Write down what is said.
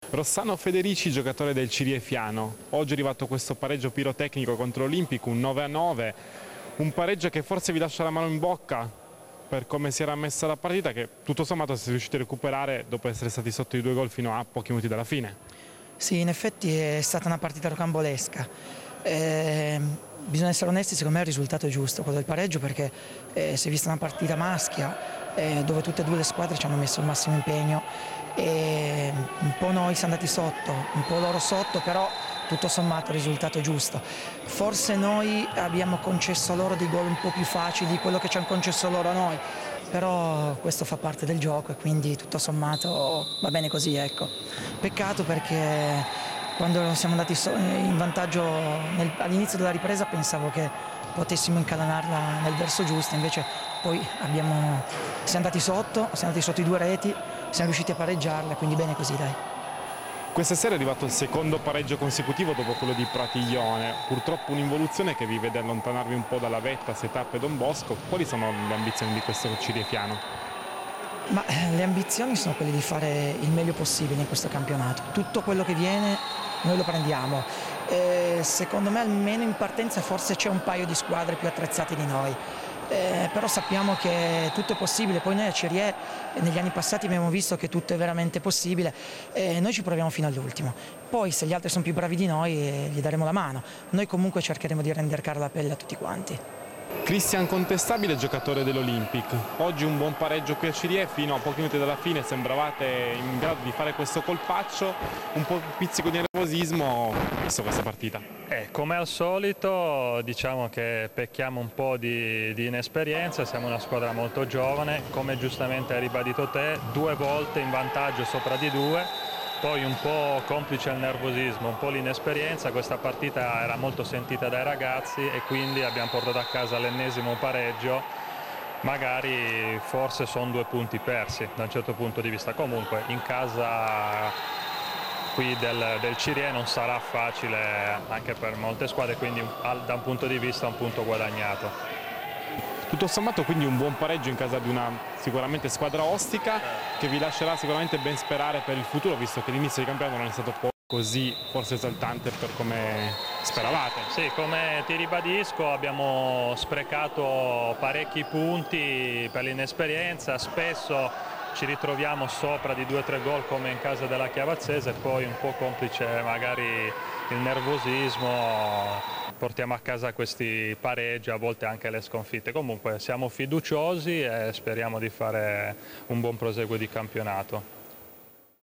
Rossano Federici, giocatore del Cirié-Fiano. Oggi è arrivato questo pareggio pirotecnico contro l'Olimpico, un 9-9, un pareggio che forse vi lascia la mano in bocca per come si era messa la partita, che tutto sommato siete riusciti a recuperare dopo essere stati sotto i 2 gol fino a pochi minuti dalla fine. Sì, in effetti è stata una partita rocambolesca. Bisogna essere onesti, secondo me il risultato è giusto, quello del pareggio, perché si è vista una partita maschia dove tutte e due le squadre ci hanno messo il massimo impegno e un po' noi siamo andati sotto, un po' loro sotto, però tutto sommato il risultato è giusto. Forse noi abbiamo concesso loro dei gol un po' più facili di quello che ci hanno concesso loro a noi, però questo fa parte del gioco e quindi tutto sommato va bene così, ecco. Peccato perché quando siamo andati in vantaggio all'inizio della ripresa pensavo che potessimo incalanarla nel verso giusto, invece poi siamo andati sotto i 2 reti, siamo riusciti a pareggiarla, quindi bene così, dai. Questa sera è arrivato il secondo pareggio consecutivo dopo quello di Pratiglione, purtroppo un'involuzione che vi vede allontanarvi un po' dalla vetta, Setappe e Don Bosco. Quali sono le ambizioni di questo Cirié-Fiano? Ma le ambizioni sono quelle di fare il meglio possibile in questo campionato, tutto quello che viene noi lo prendiamo. Secondo me almeno in partenza forse c'è un paio di squadre più attrezzate di noi. Però sappiamo che tutto è possibile, poi noi a Cirié negli anni passati abbiamo visto che tutto è veramente possibile e noi ci proviamo fino all'ultimo. Poi se gli altri sono più bravi di noi gli daremo la mano, noi comunque cercheremo di rendere cara la pelle a tutti quanti. Cristian Contestabile, giocatore dell'Olympic. Oggi un buon pareggio qui a Cirié, fino a pochi minuti dalla fine sembravate in grado di fare questo colpaccio, un po' pizzico di nervosismo visto questa partita. Come al solito diciamo che pecchiamo un po' di inesperienza, siamo una squadra molto giovane, come giustamente hai ribadito te, 2 volte in vantaggio sopra di 2. Poi un po' complice il nervosismo, un po' l'inesperienza, questa partita era molto sentita dai ragazzi e quindi abbiamo portato a casa l'ennesimo pareggio, magari forse sono 2 punti persi da un certo punto di vista, comunque in casa qui del Cirié non sarà facile anche per molte squadre, quindi da un punto di vista un punto guadagnato. Tutto sommato quindi un buon pareggio in casa di una sicuramente squadra ostica che vi lascerà sicuramente ben sperare per il futuro, visto che l'inizio di campionato non è stato poi così forse esaltante per come speravate. Sì, come ti ribadisco abbiamo sprecato parecchi punti per l'inesperienza, spesso ci ritroviamo sopra di 2-3 gol come in casa della Chiavazzese, poi un po' complice magari il nervosismo, portiamo a casa questi pareggi, a volte anche le sconfitte. Comunque siamo fiduciosi e speriamo di fare un buon proseguo di campionato.